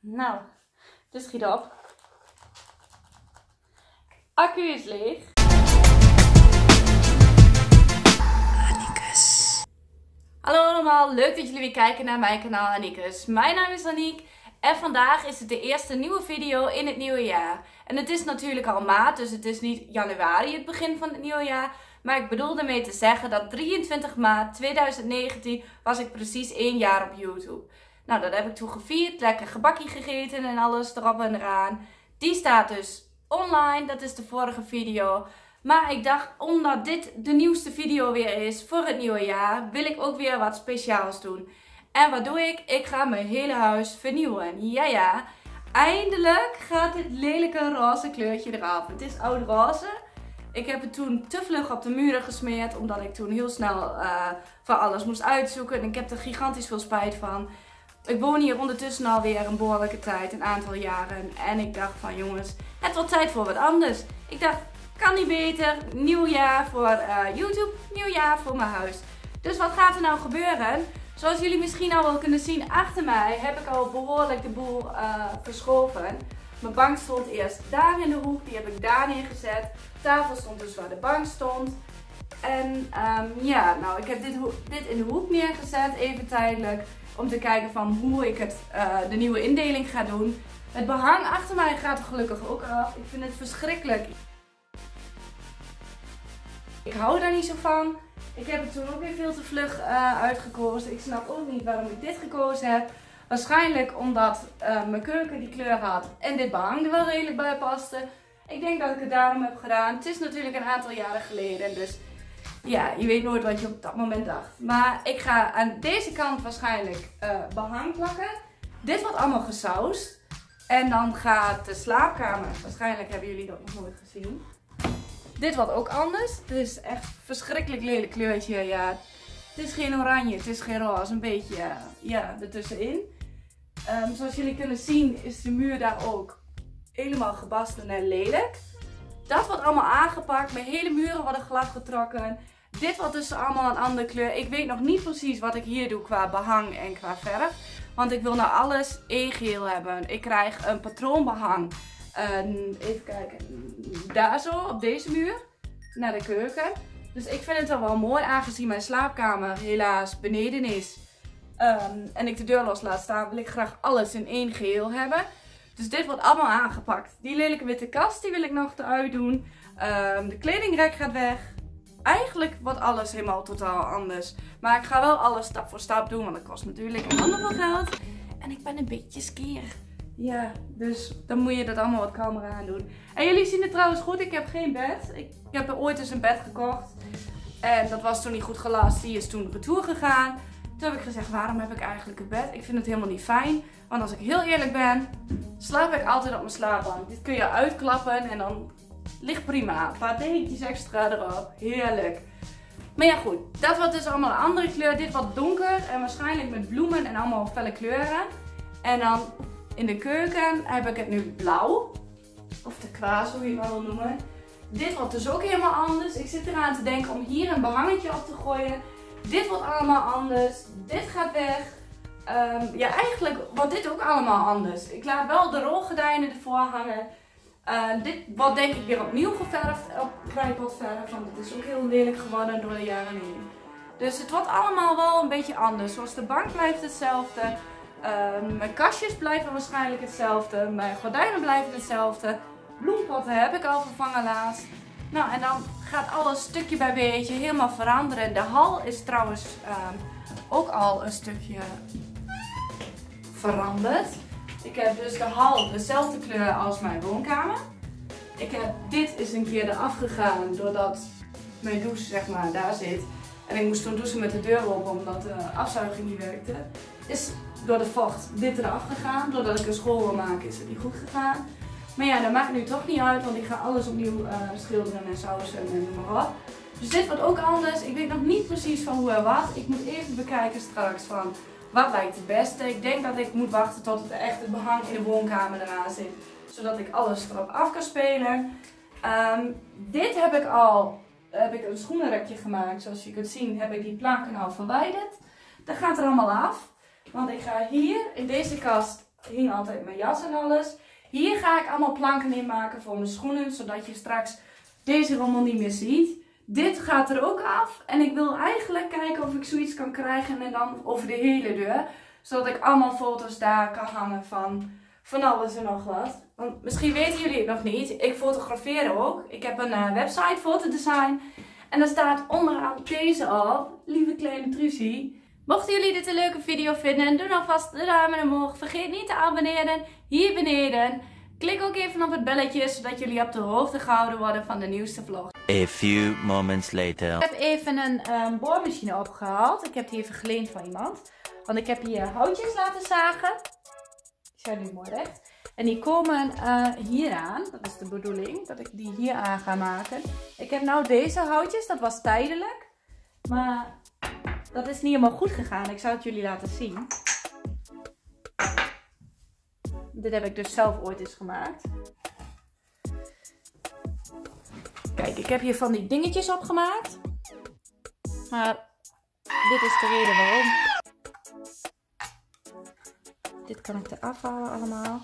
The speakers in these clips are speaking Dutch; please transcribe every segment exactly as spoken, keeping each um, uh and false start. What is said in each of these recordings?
Nou, dus schiet op. Accu is leeg. Aniekes. Hallo allemaal, leuk dat jullie weer kijken naar mijn kanaal Aniekes. Mijn naam is Aniek en vandaag is het de eerste nieuwe video in het nieuwe jaar. En het is natuurlijk al maart, dus het is niet januari het begin van het nieuwe jaar. Maar ik bedoel ermee te zeggen dat drieëntwintig maart tweeduizend negentien was ik precies één jaar op YouTube. Nou, dat heb ik toen gevierd, lekker gebakje gegeten en alles erop en eraan. Die staat dus online, dat is de vorige video. Maar ik dacht, omdat dit de nieuwste video weer is voor het nieuwe jaar, wil ik ook weer wat speciaals doen. En wat doe ik? Ik ga mijn hele huis vernieuwen. Ja, ja. Eindelijk gaat dit lelijke roze kleurtje eraf. Het is oud roze. Ik heb het toen te vlug op de muren gesmeerd, omdat ik toen heel snel uh, van alles moest uitzoeken. En ik heb er gigantisch veel spijt van. Ik woon hier ondertussen alweer een behoorlijke tijd, een aantal jaren. En ik dacht van jongens, het wordt tijd voor wat anders. Ik dacht, kan niet beter. Nieuw jaar voor uh, YouTube, nieuw jaar voor mijn huis. Dus wat gaat er nou gebeuren? Zoals jullie misschien al wel kunnen zien achter mij, heb ik al behoorlijk de boel uh, verschoven. Mijn bank stond eerst daar in de hoek, die heb ik daar neergezet. De tafel stond dus waar de bank stond. En um, ja, nou ik heb dit, dit in de hoek neergezet, even tijdelijk. Om te kijken van hoe ik het, uh, de nieuwe indeling ga doen. Het behang achter mij gaat er gelukkig ook af. Ik vind het verschrikkelijk. Ik hou daar niet zo van. Ik heb het toen ook weer veel te vlug uh, uitgekozen. Ik snap ook niet waarom ik dit gekozen heb. Waarschijnlijk omdat uh, mijn keuken die kleur had en dit behang er wel redelijk bij paste. Ik denk dat ik het daarom heb gedaan. Het is natuurlijk een aantal jaren geleden, dus ja, je weet nooit wat je op dat moment dacht. Maar ik ga aan deze kant waarschijnlijk uh, behang plakken. Dit wordt allemaal gesausd. En dan gaat de slaapkamer, waarschijnlijk hebben jullie dat nog nooit gezien. Dit wordt ook anders. Dit is echt een verschrikkelijk lelijk kleurtje. Ja, het is geen oranje, het is geen roze. Een beetje uh, ja, ertussenin. Um, zoals jullie kunnen zien is de muur daar ook helemaal gebarsten en lelijk. Dat wordt allemaal aangepakt. Mijn hele muren worden glad getrokken. Dit wordt dus allemaal een andere kleur. Ik weet nog niet precies wat ik hier doe qua behang en qua verf. Want ik wil nou alles één geel hebben. Ik krijg een patroonbehang. Uh, even kijken. Daar zo, op deze muur. Naar de keuken. Dus ik vind het wel wel mooi, aangezien mijn slaapkamer helaas beneden is. Um, en ik de deur los laat staan, wil ik graag alles in één geel hebben. Dus dit wordt allemaal aangepakt. Die lelijke witte kast die wil ik nog eruit doen. Um, de kledingrek gaat weg. Eigenlijk wordt alles helemaal totaal anders. Maar ik ga wel alles stap voor stap doen, want dat kost natuurlijk een ander veel geld. En ik ben een beetje skeer. Ja, dus dan moet je dat allemaal wat kalmer aan doen. En jullie zien het trouwens goed, ik heb geen bed. Ik, ik heb er ooit eens een bed gekocht. En dat was toen niet goed gelast. Die is toen retour gegaan. Toen heb ik gezegd, waarom heb ik eigenlijk een bed? Ik vind het helemaal niet fijn. Want als ik heel eerlijk ben, slaap ik altijd op mijn slaapbank. Dit kun je uitklappen en dan ligt prima. Een paar dekentjes extra erop. Heerlijk. Maar ja goed, dat wordt dus allemaal een andere kleur. Dit wat donker en waarschijnlijk met bloemen en allemaal felle kleuren. En dan in de keuken heb ik het nu blauw. Of de kwaas, hoe je het wel wil noemen. Dit wordt dus ook helemaal anders. Ik zit eraan te denken om hier een behangetje op te gooien. Dit wordt allemaal anders. Dit gaat weg. Um, ja, eigenlijk wordt dit ook allemaal anders. Ik laat wel de rolgordijnen ervoor hangen. Uh, dit wordt denk ik weer opnieuw geverfd op kruidpotverf. Want het is ook heel lelijk geworden door de jaren heen. Dus het wordt allemaal wel een beetje anders. Zoals de bank blijft hetzelfde. Uh, mijn kastjes blijven waarschijnlijk hetzelfde. Mijn gordijnen blijven hetzelfde. Bloempotten heb ik al vervangen laatst. Nou, en dan gaat alles stukje bij beetje helemaal veranderen. De hal is trouwens uh, ook al een stukje veranderd. Ik heb dus de hal dezelfde kleur als mijn woonkamer. Ik heb, dit is een keer eraf gegaan doordat mijn douche zeg maar daar zit. En ik moest toen douchen met de deur open omdat de afzuiging niet werkte. Is door de vocht dit eraf gegaan. Doordat ik een school wil maken is het niet goed gegaan. Maar ja, dat maakt nu toch niet uit, want ik ga alles opnieuw uh, schilderen en sausen en noem maar wat. Dus dit wordt ook anders. Ik weet nog niet precies van hoe en wat. Ik moet even bekijken straks van wat lijkt het beste. Ik denk dat ik moet wachten tot het echt het behang in de woonkamer eraan zit. Zodat ik alles erop af kan spelen. Um, dit heb ik al, heb ik een schoenenrekje gemaakt. Zoals je kunt zien heb ik die plakken al verwijderd. Dat gaat er allemaal af. Want ik ga hier in deze kast hing altijd mijn jas en alles. Hier ga ik allemaal planken in maken voor mijn schoenen, zodat je straks deze rommel niet meer ziet. Dit gaat er ook af en ik wil eigenlijk kijken of ik zoiets kan krijgen en dan over de hele deur. Zodat ik allemaal foto's daar kan hangen van, van alles en nog wat. Want misschien weten jullie het nog niet, ik fotografeer ook. Ik heb een uh, website fotodesign en daar staat onderaan deze op, lieve kleine Truusy. Mochten jullie dit een leuke video vinden, doe dan vast de duimen omhoog. Vergeet niet te abonneren hier beneden. Klik ook even op het belletje, zodat jullie op de hoogte gehouden worden van de nieuwste vlog. A few moments later. Ik heb even een um, boormachine opgehaald. Ik heb die even geleend van iemand. Want ik heb hier houtjes laten zagen. Die zijn nu mooi recht. En die komen uh, hier aan. Dat is de bedoeling, dat ik die hier aan ga maken. Ik heb nou deze houtjes, dat was tijdelijk. Maar dat is niet helemaal goed gegaan. Ik zou het jullie laten zien. Dit heb ik dus zelf ooit eens gemaakt. Kijk, ik heb hier van die dingetjes opgemaakt. Maar dit is de reden waarom. Dit kan ik eraf halen allemaal.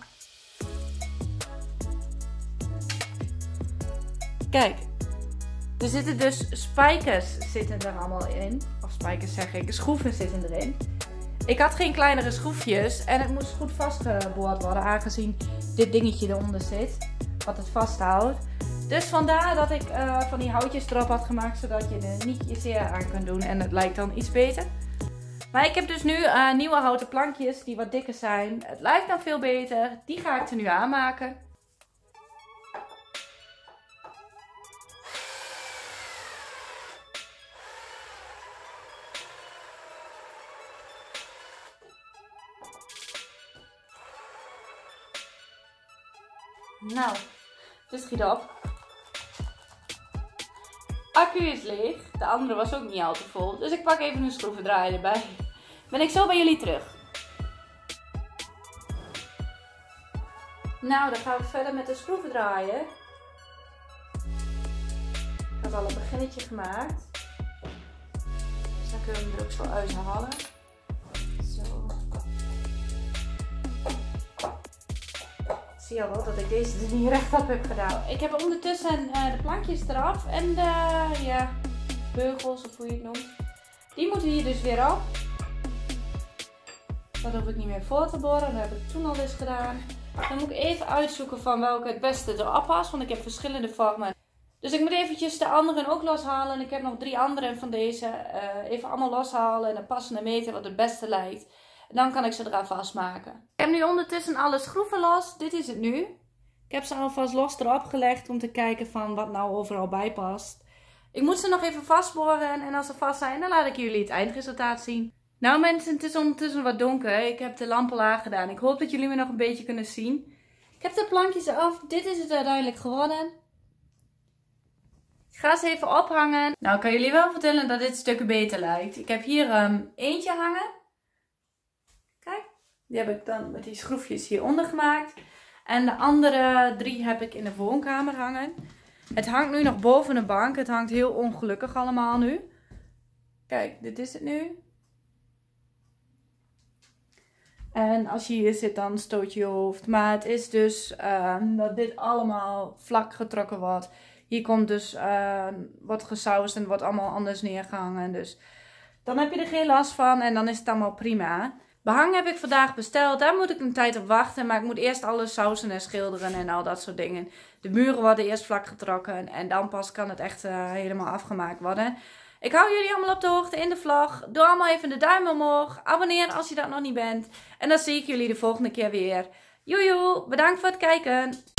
Kijk, er zitten dus spijkers zitten er allemaal in. Of spijkers zeg ik, schroeven zitten erin. Ik had geen kleinere schroefjes en het moest goed vastgeboord worden, aangezien dit dingetje eronder zit, wat het vasthoudt. Dus vandaar dat ik uh, van die houtjes erop had gemaakt, zodat je er niet je zeer aan kunt doen en het lijkt dan iets beter. Maar ik heb dus nu uh, nieuwe houten plankjes die wat dikker zijn. Het lijkt dan veel beter. Die ga ik er nu aanmaken. Nou, dus schiet op. Accu is leeg. De andere was ook niet al te vol. Dus ik pak even een schroevendraaier erbij. Ben ik zo bij jullie terug. Nou, dan gaan we verder met de schroevendraaier. Ik had al een beginnetje gemaakt. Dus dan kunnen we hem er ook zo uithalen. Zo. Zie je al wel dat ik deze er niet rechtop heb gedaan. Ik heb ondertussen uh, de plankjes eraf en de ja, beugels of hoe je het noemt. Die moeten hier dus weer op. Dat hoef ik niet meer voor te boren, dat heb ik toen al eens gedaan. Dan moet ik even uitzoeken van welke het beste erop past, want ik heb verschillende vormen. Dus ik moet eventjes de anderen ook loshalen. En ik heb nog drie andere van deze. Uh, even allemaal loshalen en een passende meten wat het beste lijkt. En dan kan ik ze eraan vastmaken. Ik heb nu ondertussen alle schroeven los. Dit is het nu. Ik heb ze alvast los erop gelegd om te kijken van wat nou overal bij past. Ik moet ze nog even vastboren en als ze vast zijn, dan laat ik jullie het eindresultaat zien. Nou mensen, het is ondertussen wat donker. Ik heb de lampen laag gedaan. Ik hoop dat jullie me nog een beetje kunnen zien. Ik heb de plankjes af. Dit is het uiteindelijk geworden. Ik ga ze even ophangen. Nou, ik kan jullie wel vertellen dat dit stukken beter lijkt. Ik heb hier um, eentje hangen. Kijk, die heb ik dan met die schroefjes hieronder gemaakt. En de andere drie heb ik in de woonkamer hangen. Het hangt nu nog boven de bank. Het hangt heel ongelukkig allemaal nu. Kijk, dit is het nu. En als je hier zit, dan stoot je je hoofd. Maar het is dus uh, dat dit allemaal vlak getrokken wordt. Hier komt dus uh, wat gesausd en wordt allemaal anders neergehangen. Dus dan heb je er geen last van en dan is het allemaal prima. Behang heb ik vandaag besteld. Daar moet ik een tijd op wachten. Maar ik moet eerst alles sausen en schilderen en al dat soort dingen. De muren worden eerst vlak getrokken. En dan pas kan het echt uh, helemaal afgemaakt worden. Ik hou jullie allemaal op de hoogte in de vlog. Doe allemaal even de duim omhoog. Abonneer als je dat nog niet bent. En dan zie ik jullie de volgende keer weer. Joejoe, bedankt voor het kijken.